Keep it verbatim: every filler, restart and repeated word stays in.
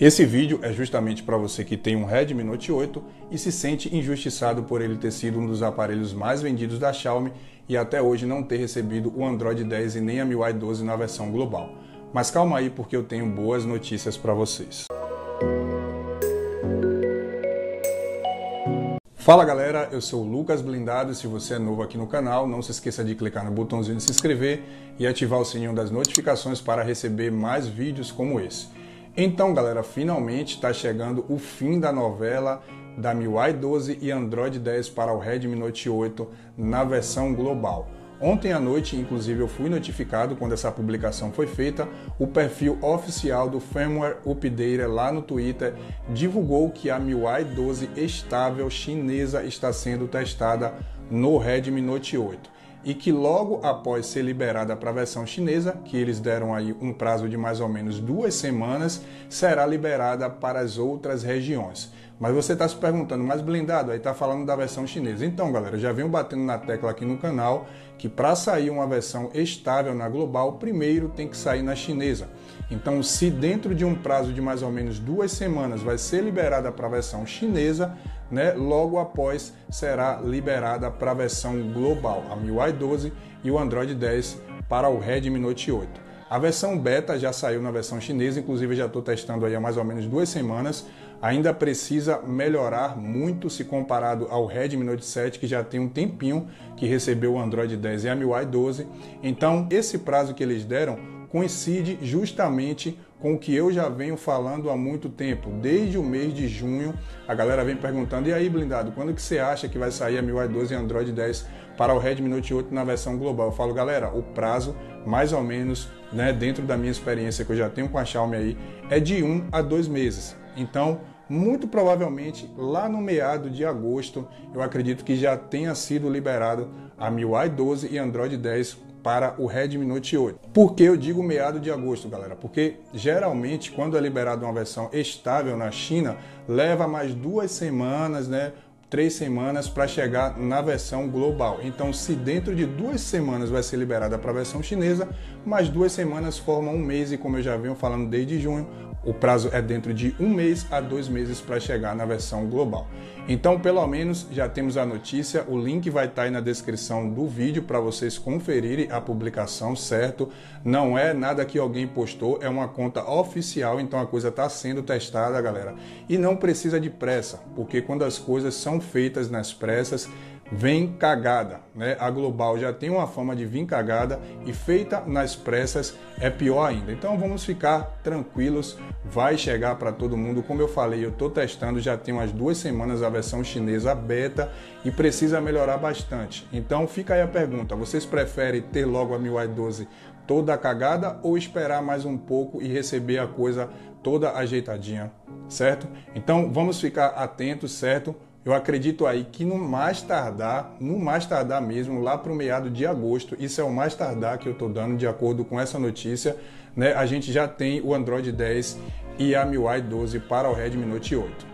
Esse vídeo é justamente para você que tem um Redmi Note oito e se sente injustiçado por ele ter sido um dos aparelhos mais vendidos da Xiaomi e até hoje não ter recebido o Android dez e nem a M I U I doze na versão global. Mas calma aí porque eu tenho boas notícias para vocês. Fala galera, eu sou o Lucas Blindado e se você é novo aqui no canal, não se esqueça de clicar no botãozinho de se inscrever e ativar o sininho das notificações para receber mais vídeos como esse. Então galera, finalmente está chegando o fim da novela da M I U I doze e Android dez para o Redmi Note oito na versão global. Ontem à noite, inclusive, eu fui notificado quando essa publicação foi feita, o perfil oficial do Firmware Updater lá no Twitter divulgou que a M I U I doze estável chinesa está sendo testada no Redmi Note oito. E que logo após ser liberada para a versão chinesa, que eles deram aí um prazo de mais ou menos duas semanas, será liberada para as outras regiões. Mas você está se perguntando, mas Blindado, aí está falando da versão chinesa. Então galera, já venho batendo na tecla aqui no canal que para sair uma versão estável na global, primeiro tem que sair na chinesa. Então se dentro de um prazo de mais ou menos duas semanas vai ser liberada para a versão chinesa, né, logo após será liberada para a versão global, a M I U I doze e o Android dez para o Redmi Note oito. A versão beta já saiu na versão chinesa, inclusive já estou testando aí há mais ou menos duas semanas. Ainda precisa melhorar muito se comparado ao Redmi Note sete, que já tem um tempinho que recebeu o Android dez e a M I U I doze. Então, esse prazo que eles deram coincide justamente com o que eu já venho falando há muito tempo. Desde o mês de junho, a galera vem perguntando, e aí Blindado, quando que você acha que vai sair a M I U I doze e Android dez para o Redmi Note oito na versão global? Eu falo, galera, o prazo, mais ou menos, né, dentro da minha experiência que eu já tenho com a Xiaomi aí, é de um a dois meses. Então, muito provavelmente, lá no meado de agosto, eu acredito que já tenha sido liberado a M I U I doze e Android dez para o Redmi Note oito. Por que eu digo meado de agosto, galera? Porque geralmente quando é liberado uma versão estável na China, leva mais duas semanas, né? Três semanas para chegar na versão global. Então, se dentro de duas semanas vai ser liberada para a versão chinesa, mais duas semanas formam um mês e como eu já venho falando desde junho, o prazo é dentro de um mês a dois meses para chegar na versão global. Então, pelo menos, já temos a notícia. O link vai estar aí na descrição do vídeo para vocês conferirem a publicação, certo? Não é nada que alguém postou, é uma conta oficial, então a coisa está sendo testada, galera. E não precisa de pressa, porque quando as coisas são feitas nas pressas, vem cagada, né? A global já tem uma fama de vir cagada e feita nas pressas é pior ainda. Então vamos ficar tranquilos, vai chegar para todo mundo. Como eu falei, eu estou testando, já tem umas duas semanas a versão chinesa beta e precisa melhorar bastante. Então fica aí a pergunta, vocês preferem ter logo a M I U I doze toda cagada ou esperar mais um pouco e receber a coisa toda ajeitadinha, certo? Então vamos ficar atentos, certo? Eu acredito aí que no mais tardar, no mais tardar mesmo, lá para o meado de agosto, isso é o mais tardar que eu estou dando de acordo com essa notícia, né? A gente já tem o Android dez e a M I U I doze para o Redmi Note oito.